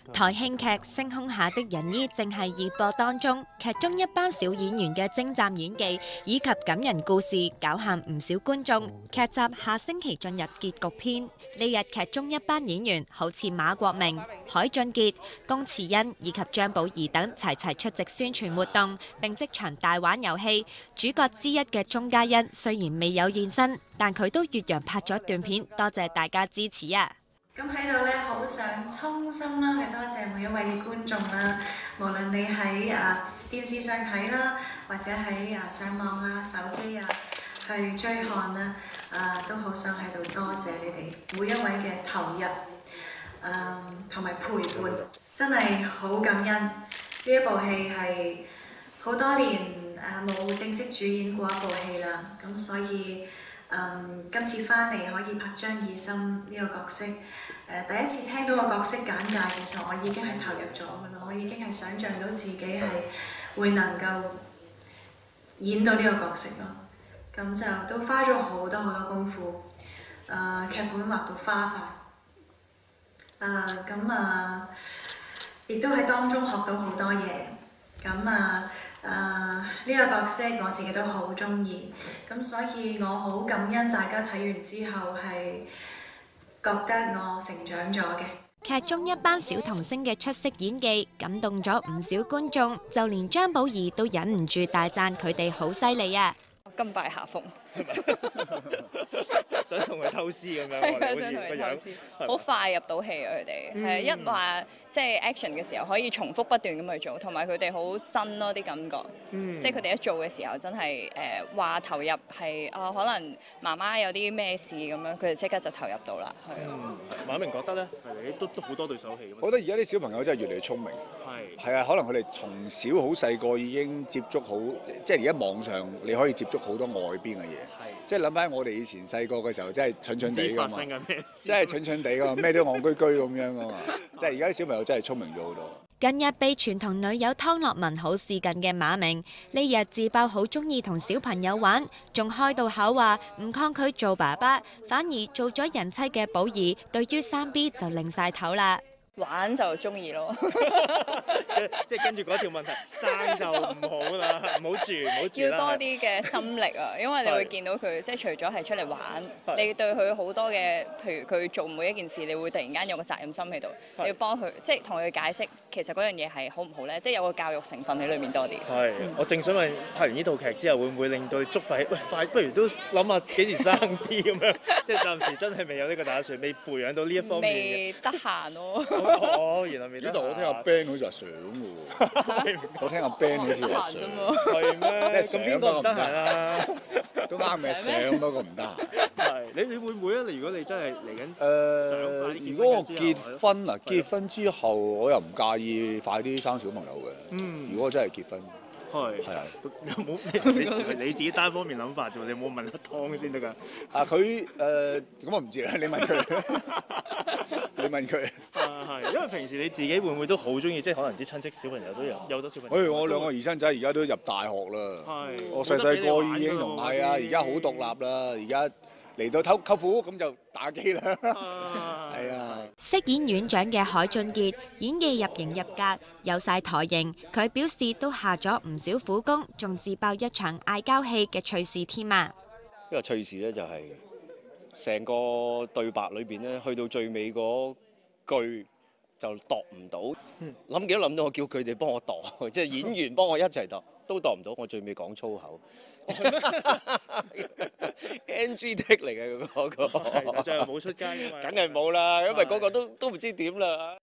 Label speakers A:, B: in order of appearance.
A: 台慶劇《星空下的仁醫》正係熱播當中，劇中一班小演員嘅精湛演技以及感人故事，攪撼唔少觀眾。劇集下星期進入結局篇。呢日劇中一班演員好似馬國明、海俊傑、龔慈恩以及張寶儀等齊齊出席宣傳活動，並即場大玩遊戲。主角之一嘅鐘嘉欣雖然未有現身，但佢都越洋拍咗段片，多謝大家支持啊！
B: 咁喺度咧，好想衷心啦，去多謝每一位嘅觀眾啦。無論你喺電視上睇啦，或者喺上網啊、手機啊去追看啦，都好想喺度多謝你哋每一位嘅投入，同埋陪伴，真係好感恩。呢一部戲係好多年冇正式主演過一部戲啦，咁所以。今次翻嚟可以拍張以心呢個角色，第一次聽到個角色簡介，其實我已經係投入咗㗎啦，我已經係想像到自己係會能夠演到呢個角色咯。咁就都花咗好多功夫，劇本畫到花晒，亦都喺當中學到好多嘢。呢個角色我自己都好鍾意，咁所以我好感恩大家睇完之後係覺得我成長咗嘅。
A: 劇中一班小童星嘅出色演技感動咗唔少觀眾，就連張寶儀都忍唔住大讚佢哋好犀利啊！
C: 甘拜下風，
D: 想同佢偷師咁樣，
C: 係啊，想同佢偷師，好快入到戲啊！佢哋係一話即係 action 嘅時候，可以重複不斷咁去做，同埋佢哋好真咯啲感覺，即係佢哋一做嘅時候真係話投入係可能媽媽有啲咩事咁樣，佢哋即刻就投入到啦，係啊。
D: 馬明覺得咧，係都好多對手戲。
E: 我覺得而家啲小朋友真係越嚟越聰明，係啊，可能佢哋從小好細個已經接觸好，即係而家網上你可以接觸好多外邊嘅嘢，即係諗翻我哋以前細個嘅時候，真係蠢蠢地㗎嘛，真係蠢蠢地㗎嘛，咩都戇居居咁樣㗎嘛，即係而家啲小朋友真係聰明咗好多。
A: 近日被傳同女友湯樂文好事近嘅馬明，呢日自爆好鍾意同小朋友玩，仲開到口話唔抗拒做爸爸，反而做咗人妻嘅寶儀，對於3B 就擰晒頭啦。
C: 玩就中意咯，
D: 即係跟住嗰條問題，生就唔好啦，唔好住，唔好住啦。要
C: 多啲嘅心力啊，因為你會見到佢，即係除咗係出嚟玩，你對佢好多嘅，譬如佢做每一件事，你會突然間有個責任心喺度，你要幫佢，即係同佢解釋，其實嗰樣嘢係好唔好咧，即係有個教育成分喺裏面多啲。
D: 係，我正想問，拍完呢套劇之後，會唔會令到你觸發起，喂，快不如都諗下幾時生啲咁樣？即係暫時真係未有呢個打算，未培養到呢一方面嘅。未
C: 得閒咯。
D: 原來未得。
E: 呢度我聽阿 Ben 好似話想嘅喎，我聽阿 Ben 好似話想。
D: 係咩？咁邊個唔得閒啊？
E: 都啱嘅，想不過唔得閒。
D: 係，你會唔會啊？如果你真係嚟緊，
E: 如果我結婚啊，結婚之後我又唔介意快啲生小朋友嘅。如果我真係結婚。係啊，
D: 有冇你自己單方面諗法啫？你有冇問阿湯先得㗎？
E: 佢咁我唔知啦，你問佢。你問佢。
D: 係，因為平時你自己會唔會都好鍾意，即係可能啲親戚小朋友都有好多小朋友。
E: 我兩個兒甥仔而家都入大學啦。我細細個已經同係啊，而家好獨立啦，而家嚟到舅父咁就打機啦。係啊。
A: 飾演院長嘅海俊傑演技入型入格，有晒台型。佢表示都下咗唔少苦功，仲自爆一場嗌交戲嘅趣事添啊！
F: 呢個趣事咧就係成個對白裏邊咧，去到最尾嗰句就度唔到，諗幾多諗到，我叫佢哋幫我度，即係演員幫我一齊度，都度唔到，我最尾講粗口。NG take 嚟嘅嗰個，
D: 就係冇出街㗎嘛，
F: 梗係冇啦，因為嗰個都唔知點啦。